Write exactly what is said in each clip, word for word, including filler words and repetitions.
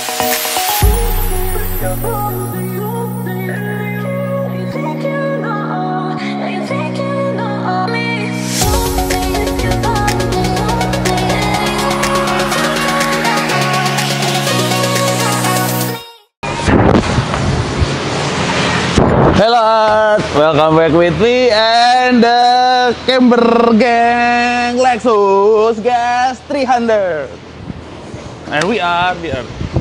Hello, welcome back with me and the Camber Gang Lexus Gas three hundred, and we are here.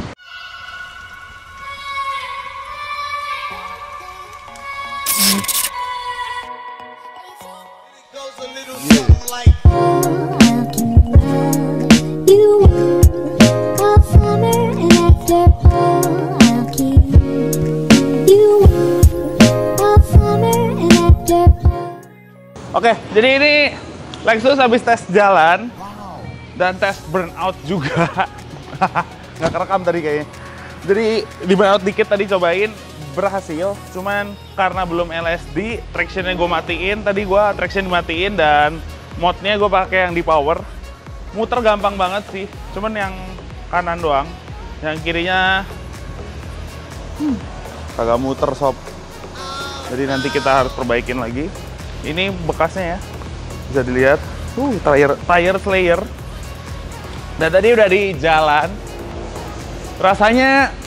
Oke, jadi ini Lexus habis tes jalan dan tes burnout juga. Nggak kerekam tadi kayaknya. Jadi di burnout dikit tadi cobain, berhasil. Cuman karena belum L S D, tractionnya gue matiin. Tadi gue traction dimatiin dan modnya gue pakai yang di power. Muter gampang banget sih, cuman yang kanan doang. Yang kirinya hmm, kagak muter sob. Jadi nanti kita harus perbaikin lagi. Ini bekasnya ya, bisa dilihat. Uh, tire, tire slayer. Dan tadi udah di jalan. Rasanya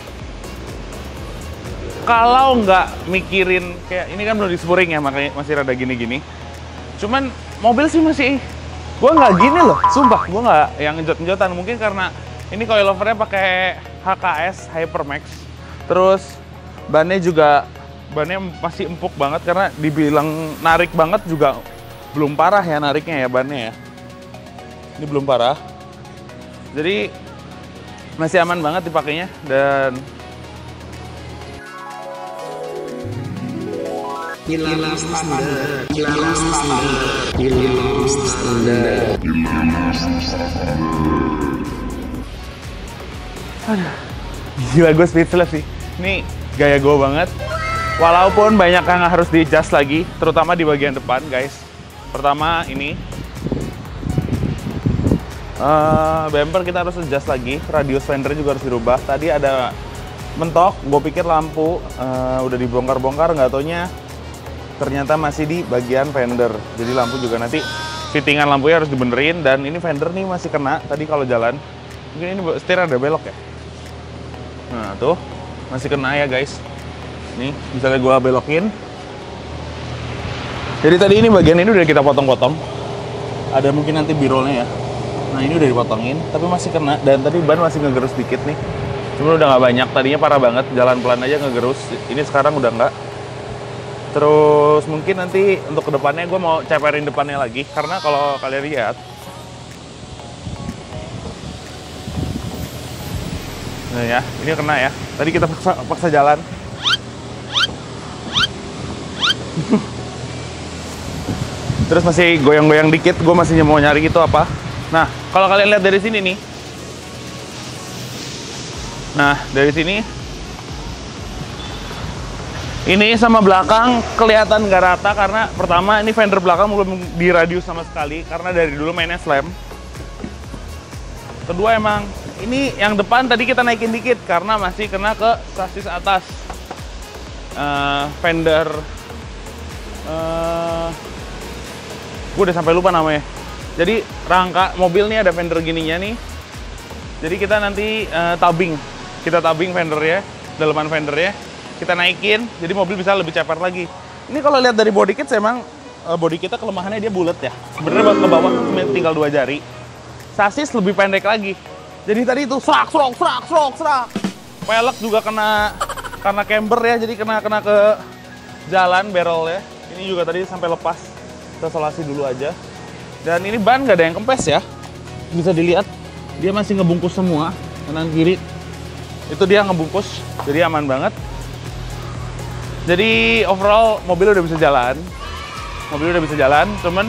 kalau nggak mikirin kayak ini kan belum di spuring ya, makanya masih rada gini-gini. Cuman mobil sih masih, gue nggak gini loh, sumpah gue nggak yang njot-njotan. Mungkin karena ini coilovernya pakai H K S Hypermax. Terus bannya juga bannya masih empuk banget karena dibilang narik banget juga belum parah ya nariknya ya bannya ya. Ini belum parah. Jadi masih aman banget dipakainya dan aduh, gila gue speechless sih. Ini gaya gue banget. Walaupun banyak yang harus di-adjust lagi, terutama di bagian depan, guys. Pertama ini uh, bumper kita harus adjust lagi, radius fender juga harus dirubah. Tadi ada mentok, gue pikir lampu uh, udah dibongkar-bongkar, nggak taunya ternyata masih di bagian fender. Jadi lampu juga nanti fittingan lampunya harus dibenerin. Dan ini fender nih masih kena tadi kalau jalan. Mungkin ini setir ada belok ya. Nah tuh masih kena ya guys. Nih, misalnya gua belokin. Jadi tadi ini bagian ini udah kita potong-potong. Ada mungkin nanti birolnya ya. Nah ini udah dipotongin, tapi masih kena. Dan tadi ban masih ngegerus dikit nih. Cuma udah nggak banyak. Tadinya parah banget, jalan pelan aja ngegerus. Ini sekarang udah nggak. Terus mungkin nanti untuk kedepannya gue mau ceperin depannya lagi. Karena kalau kalian lihat, nah ya, ini kena ya. Tadi kita paksa, paksa jalan. Terus masih goyang-goyang dikit, gue masih mau nyari itu apa. Nah, kalau kalian lihat dari sini nih. Nah, dari sini. Ini sama belakang kelihatan nggak rata karena pertama ini fender belakang belum diradius sama sekali karena dari dulu mainnya slam. Kedua emang ini yang depan tadi kita naikin dikit karena masih kena ke sasis atas. Uh, fender uh, gue udah sampai lupa namanya. Jadi rangka mobil nih ada fender gininya nih. Jadi kita nanti uh, tabing, kita tabing fendernya, daleman fendernya, kita naikin. Jadi mobil bisa lebih ceper lagi. Ini kalau lihat dari body kit, emang uh, body kita kelemahannya dia bulat ya. Sebenarnya buat ke bawah tinggal dua jari. Sasis lebih pendek lagi. Jadi tadi itu serak, serak, serak, serak, serak. Pelek juga kena karena camber ya, jadi kena kena ke jalan barrel ya. Ini juga tadi sampai lepas. Kita solasi dulu aja. Dan ini ban nggak ada yang kempes ya. Bisa dilihat dia masih ngebungkus semua kanan kiri. Itu dia ngebungkus, jadi aman banget. Jadi overall mobil udah bisa jalan. Mobil udah bisa jalan, cuman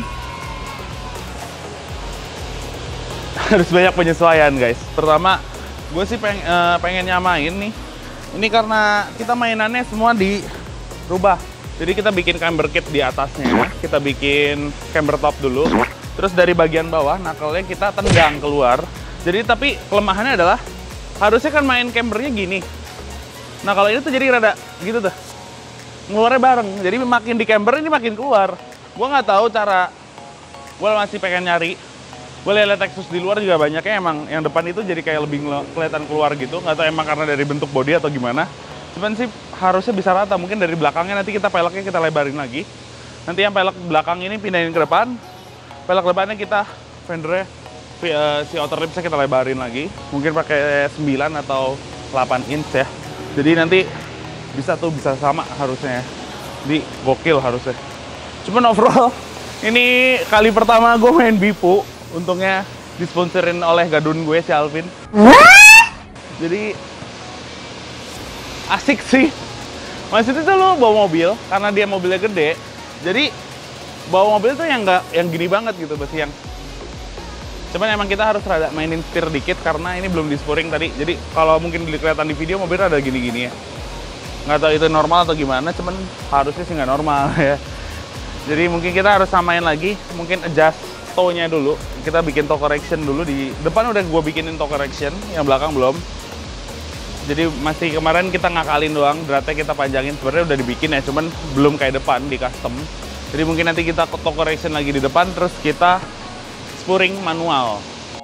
harus banyak penyesuaian guys. Pertama, gue sih peng, uh, pengen nyamain nih. Ini karena kita mainannya semua dirubah. Jadi kita bikin camber kit di atasnya, kita bikin camber top dulu. Terus dari bagian bawah, knuckle-nya kita tendang keluar. Jadi tapi kelemahannya adalah harusnya kan main cambernya gini. Nah kalau ini tuh jadi rada gitu tuh, ngeluarnya bareng. Jadi makin di camber ini makin keluar. Gue nggak tahu cara, gue masih pengen nyari. Gue lihat Lexus di luar juga banyaknya emang yang depan itu jadi kayak lebih kelihatan keluar gitu. Nggak tahu emang karena dari bentuk bodi atau gimana. Cuman sih harusnya bisa rata. Mungkin dari belakangnya nanti kita peleknya kita lebarin lagi. Nanti yang pelek belakang ini pindahin ke depan. Pelek depannya kita fendernya si outer lipsnya kita lebarin lagi. Mungkin pakai sembilan atau delapan inch ya. Jadi nanti bisa tuh, bisa sama harusnya ya. Jadi gokil harusnya. Cuman overall, ini kali pertama gue main Bipu. Untungnya disponsorin oleh gadun gue, si Alvin. Jadi asik sih. Maksudnya tuh lo bawa mobil, karena dia mobilnya gede. Jadi bawa mobil tuh yang nggak, yang gini banget gitu, pasti yang. Cuman emang kita harus rada mainin setir dikit karena ini belum di-sporing tadi. Jadi kalau mungkin kelihatan di video mobil rada gini-gini ya. Nggak tahu itu normal atau gimana, cuman harusnya sih nggak normal ya. Jadi mungkin kita harus samain lagi, mungkin adjust toe-nya dulu. Kita bikin toe correction dulu. Di depan udah gue bikinin toe correction, yang belakang belum. Jadi masih kemarin kita ngakalin doang, dratnya kita panjangin. Sebenarnya udah dibikin ya, cuman belum kayak depan, di custom. Jadi mungkin nanti kita toe correction lagi di depan, terus kita spuring manual.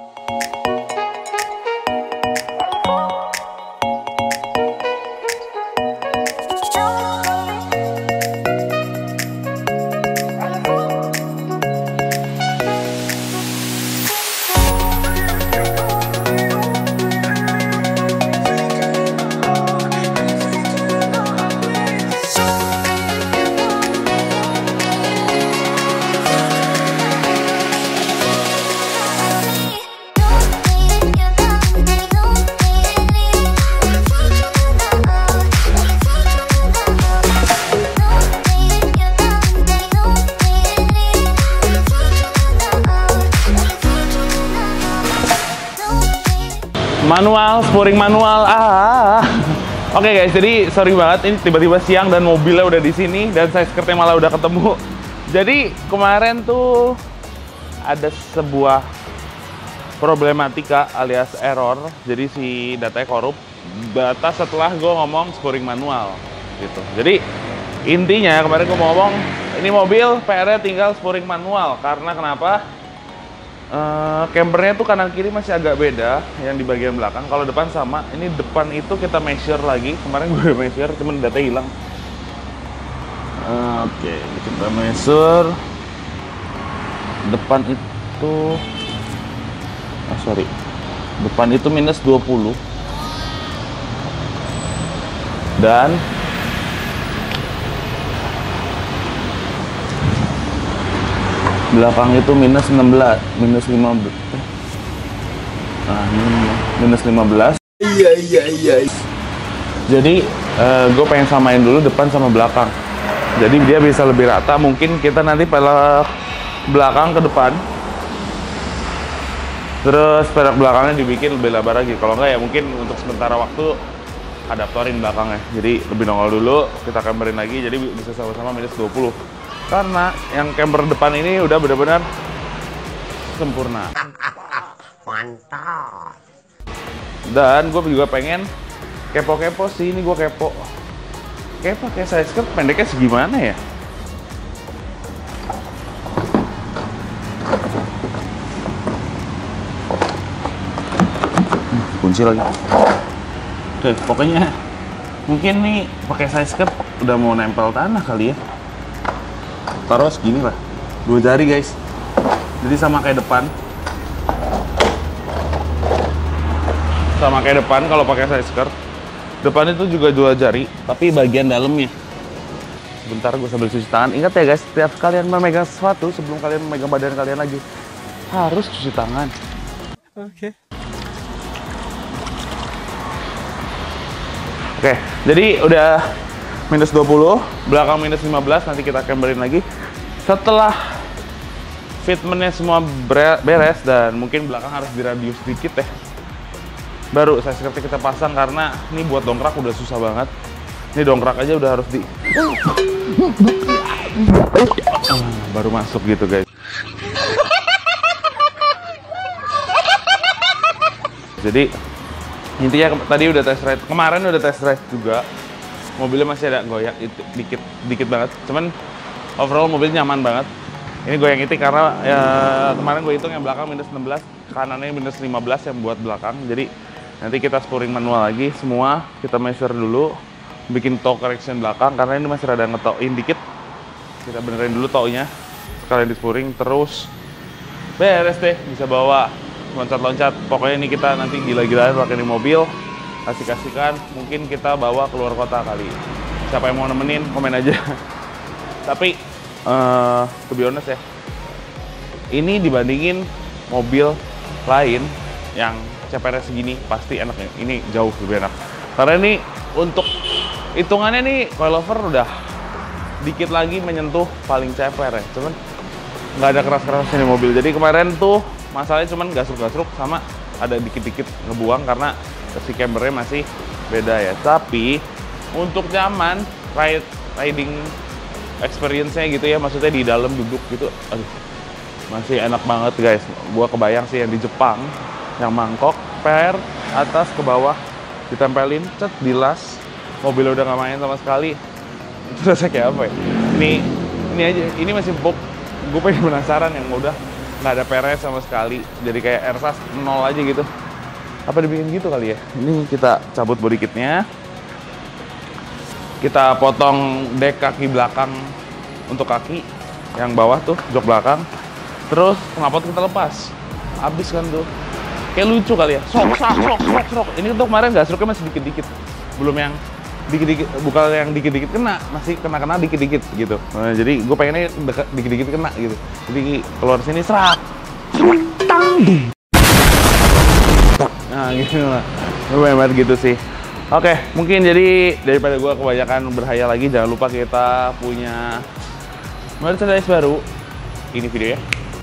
Manual, spuring manual. Ah. Oke okay guys, jadi sorry banget ini tiba-tiba siang dan mobilnya udah di sini dan side skirtnya malah udah ketemu. Jadi kemarin tuh ada sebuah problematika alias error. Jadi si datanya korup batas setelah gue ngomong spuring manual gitu. Jadi intinya kemarin gue mau ngomong ini mobil P R-nya tinggal spuring manual karena kenapa? Uh, cambernya tuh kanan kiri masih agak beda yang di bagian belakang. Kalau depan sama, ini depan itu kita measure lagi. Kemarin gue udah measure, cuman data hilang. Uh, Oke, okay. Kita measure depan itu, ah sorry, depan itu minus dua puluh dan belakang itu minus enam belas, minus lima belas. Nah, ini minus lima belas. Iya, iya, iya. Jadi, uh, gue pengen samain dulu depan sama belakang. Jadi dia bisa lebih rata. Mungkin kita nanti pelek belakang ke depan. Terus pelek belakangnya dibikin lebih lebar lagi. Kalau enggak ya mungkin untuk sementara waktu adaptorin belakangnya. Jadi lebih nongol dulu, kita camberin lagi. Jadi bisa sama-sama minus dua puluh. Karena yang camber depan ini udah benar-benar sempurna. Mantap. Dan gue juga pengen kepo-kepo sih, ini gue kepo. Kayak pakai side skirt pendeknya segimana ya? Kunci lagi. Oke, pokoknya mungkin nih pakai side skirt udah mau nempel tanah kali ya. Taruh segini lah, dua jari guys. Jadi sama kayak depan, sama kayak depan kalau pakai side skirt. Depan itu juga dua jari, tapi bagian dalamnya. Sebentar gue sambil cuci tangan. Ingat ya guys, setiap kalian memegang sesuatu sebelum kalian memegang badan kalian lagi harus cuci tangan. Oke. Okay. Oke, okay, jadi udah minus dua puluh, belakang minus lima belas, nanti kita camberin lagi. Setelah fitmentnya semua beres dan mungkin belakang harus diradius sedikit ya, baru saya seperti kita pasang karena ini buat dongkrak udah susah banget. Ini dongkrak aja udah harus di baru masuk gitu guys. Jadi Intinya ke tadi udah test ride, kemarin udah test ride juga. Mobilnya masih ada goyang itu dikit dikit banget. Cuman overall mobil nyaman banget. Ini goyang itu karena ya, kemarin gue hitung yang belakang minus enam belas, kanannya minus lima belas yang buat belakang. Jadi nanti kita spuring manual lagi semua, kita measure dulu, bikin toe correction belakang karena ini masih rada ngetoin dikit. Kita benerin dulu toe-nya, sekalian di spuring, terus beres deh, bisa bawa loncat-loncat. Pokoknya ini kita nanti gila-gilaan pakai di mobil, asik-asikan, mungkin kita bawa keluar kota kali. Siapa yang mau nemenin, komen aja. Tapi, uh, to be honest ya, ini dibandingin mobil lain yang C P R segini, pasti enak ya. Ini jauh lebih enak. Karena ini untuk hitungannya nih, coilover udah dikit lagi menyentuh paling C P R ya. Cuman nggak ada keras-kerasnya di mobil. Jadi kemarin tuh masalahnya cuman gasruk-gasruk sama ada dikit-dikit ngebuang karena si cambernya masih beda ya. Tapi untuk nyaman ride riding experience-nya gitu ya, maksudnya di dalam duduk gitu, aduh masih enak banget guys. Gua kebayang sih yang di Jepang yang mangkok per atas ke bawah ditempelin cet dilas, mobilnya udah nggak main sama sekali. Itu rasanya kayak apa ya? Ini ini aja, ini masih empuk. Gue pengen penasaran yang udah nggak ada peres sama sekali, jadi kayak ersas nol aja gitu. Apa dibikin gitu kali ya? Ini kita cabut body kitnya, kita potong dek kaki belakang untuk kaki yang bawah tuh, jok belakang, terus knalpot kita lepas, habis kan tuh. Kayak lucu kali ya, sok sok sok sok sok. Ini tuh kemarin gasruknya masih dikit-dikit, belum yang dikit-dikit, bukan yang dikit-dikit kena, masih kena-kena dikit-dikit gitu. Nah, jadi gue pengennya dikit-dikit kena gitu. Jadi keluar sini serak, tang. Nah gitu lah, lumayan banget gitu sih. Oke, mungkin jadi daripada gue kebanyakan berhayal lagi, jangan lupa kita punya merchandise baru. Ini video ya.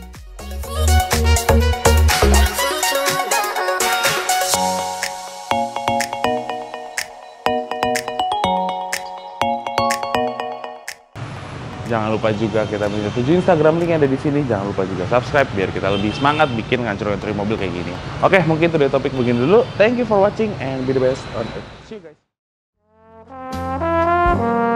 Jangan lupa juga kita punya tujuh Instagram, link ada di sini. Jangan lupa juga subscribe biar kita lebih semangat bikin ngancur-ngancurin mobil kayak gini. Oke, mungkin itu dari topik begini dulu. Thank you for watching and be the best on earth. See you guys.